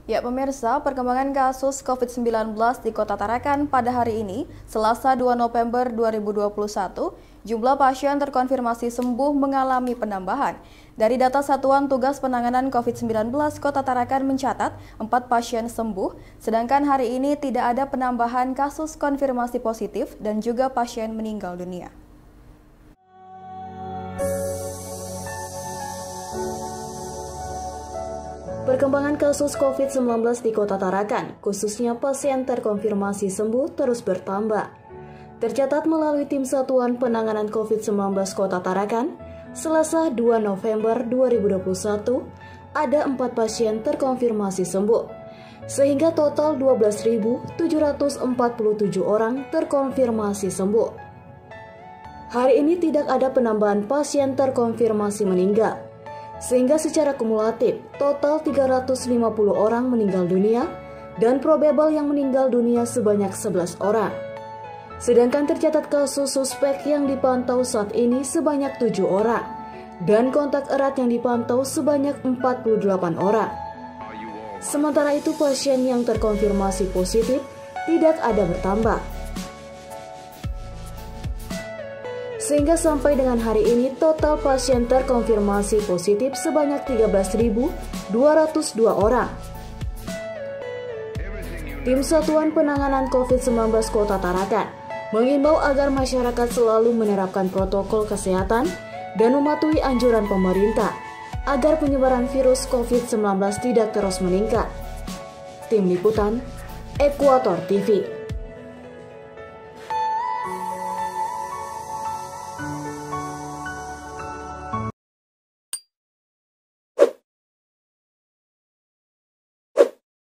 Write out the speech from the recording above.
Ya pemirsa, perkembangan kasus COVID-19 di Kota Tarakan pada hari ini, Selasa 2 November 2021, jumlah pasien terkonfirmasi sembuh mengalami penambahan. Dari data Satuan Tugas Penanganan COVID-19, Kota Tarakan mencatat 4 pasien sembuh, sedangkan hari ini tidak ada penambahan kasus konfirmasi positif dan juga pasien meninggal dunia. Perkembangan kasus COVID-19 di Kota Tarakan, khususnya pasien terkonfirmasi sembuh, terus bertambah. Tercatat melalui Tim Satuan Penanganan COVID-19 Kota Tarakan, Selasa 2 November 2021, ada 4 pasien terkonfirmasi sembuh, sehingga total 12.747 orang terkonfirmasi sembuh. Hari ini tidak ada penambahan pasien terkonfirmasi meninggal, sehingga secara kumulatif total 350 orang meninggal dunia dan probable yang meninggal dunia sebanyak 11 orang. Sedangkan tercatat kasus suspek yang dipantau saat ini sebanyak 7 orang dan kontak erat yang dipantau sebanyak 48 orang. Sementara itu pasien yang terkonfirmasi positif tidak ada bertambah. Sehingga sampai dengan hari ini total pasien terkonfirmasi positif sebanyak 13.202 orang. Tim Satuan Penanganan COVID-19 Kota Tarakan mengimbau agar masyarakat selalu menerapkan protokol kesehatan dan mematuhi anjuran pemerintah agar penyebaran virus COVID-19 tidak terus meningkat. Tim Liputan, Ekuator TV.